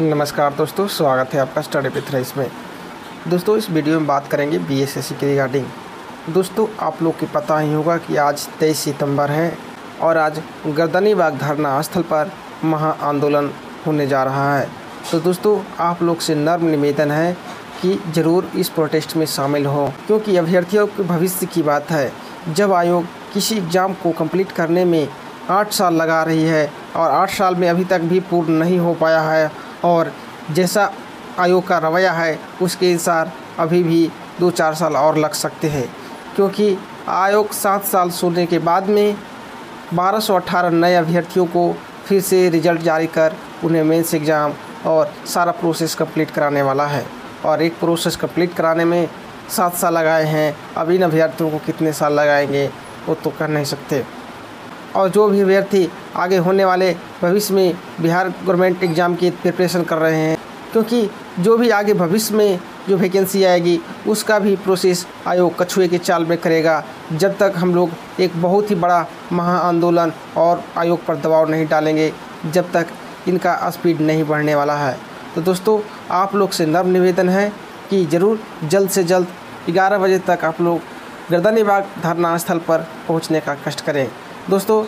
नमस्कार दोस्तों, स्वागत है आपका स्टडी विथ रईस में। दोस्तों, इस वीडियो में बात करेंगे बीएसएससी के रिगार्डिंग। दोस्तों, आप लोग को पता ही होगा कि आज 23 सितंबर है और आज गर्दनीबाग धरना स्थल पर महा आंदोलन होने जा रहा है। तो दोस्तों, आप लोग से नम्र निवेदन है कि ज़रूर इस प्रोटेस्ट में शामिल हों, क्योंकि अभ्यर्थियों के भविष्य की बात है। जब आयोग किसी एग्ज़ाम को कंप्लीट करने में 8 साल लगा रही है और 8 साल में अभी तक भी पूर्ण नहीं हो पाया है और जैसा आयोग का रवैया है उसके अनुसार अभी भी 2-4 साल और लग सकते हैं, क्योंकि आयोग 7 साल सोने के बाद में 1218 नए अभ्यर्थियों को फिर से रिजल्ट जारी कर उन्हें मेंस एग्ज़ाम और सारा प्रोसेस कंप्लीट कराने वाला है। और एक प्रोसेस कंप्लीट कराने में 7 साल लगाए हैं। अब इन अभ्यर्थियों को कितने साल लगाएंगे वो तो कह नहीं सकते। और जो भी अभ्यर्थी आगे होने वाले भविष्य में बिहार गवर्नमेंट एग्ज़ाम की प्रिपरेशन कर रहे हैं, क्योंकि जो भी आगे भविष्य में जो वैकेंसी आएगी उसका भी प्रोसेस आयोग कछुए के चाल में करेगा, जब तक हम लोग एक बहुत ही बड़ा महा आंदोलन और आयोग पर दबाव नहीं डालेंगे, जब तक इनका स्पीड नहीं बढ़ने वाला है। तो दोस्तों, आप लोग से नम्र निवेदन है कि ज़रूर जल्द से जल्द 11 बजे तक आप लोग गर्दनीबाग धरना स्थल पर पहुँचने का कष्ट करें। दोस्तों,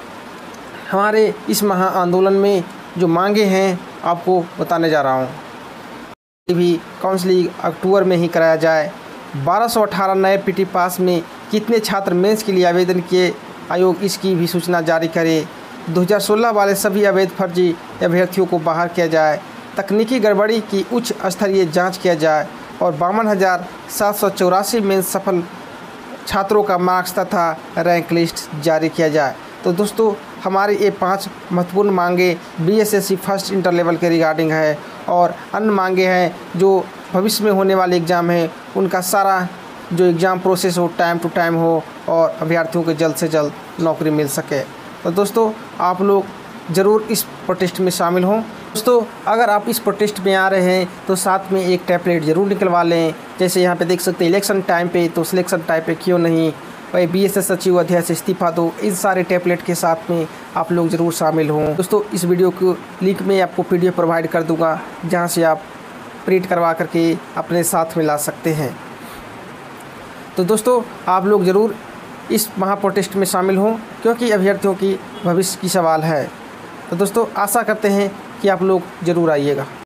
हमारे इस महा आंदोलन में जो मांगे हैं आपको बताने जा रहा हूँ। ये भी काउंसलिंग अक्टूबर में ही कराया जाए। 1218 नए पीटी पास में कितने छात्र मेंस के लिए आवेदन किए, आयोग इसकी भी सूचना जारी करे। 2016 वाले सभी अवैध फर्जी अभ्यर्थियों को बाहर किया जाए। तकनीकी गड़बड़ी की उच्च स्तरीय जाँच किया जाए और 52,784 मेंस सफल छात्रों का मार्क्स तथा रैंक लिस्ट जारी किया जाए। तो दोस्तों, हमारी ये 5 महत्वपूर्ण मांगे बीएसएससी फर्स्ट इंटर लेवल के रिगार्डिंग है और अन्य मांगे हैं जो भविष्य में होने वाले एग्ज़ाम है उनका सारा जो एग्ज़ाम प्रोसेस हो टाइम टू टाइम हो और अभ्यर्थियों को जल्द से जल्द नौकरी मिल सके। तो दोस्तों, आप लोग ज़रूर इस प्रोटेस्ट में शामिल हों। दोस्तों, अगर आप इस प्रोटेस्ट में आ रहे हैं तो साथ में एक टैबलेट ज़रूर निकलवा लें। जैसे यहाँ पे देख सकते हैं इलेक्शन टाइम पे, तो सिलेक्शन टाइम पे क्यों नहीं, भाई बीएसएस सचिव अध्यक्ष इस्तीफा दो, इन सारे टैबलेट के साथ में आप लोग ज़रूर शामिल हों। दोस्तों, इस वीडियो को लिंक में आपको पीडीएफ प्रोवाइड कर दूँगा, जहाँ से आप प्रिंट करवा करके अपने साथ में ला सकते हैं। तो दोस्तों, आप लोग ज़रूर इस महा प्रोटेस्ट में शामिल हों, क्योंकि अभ्यर्थियों की भविष्य की सवाल है। तो दोस्तों, आशा करते हैं कि आप लोग ज़रूर आइएगा।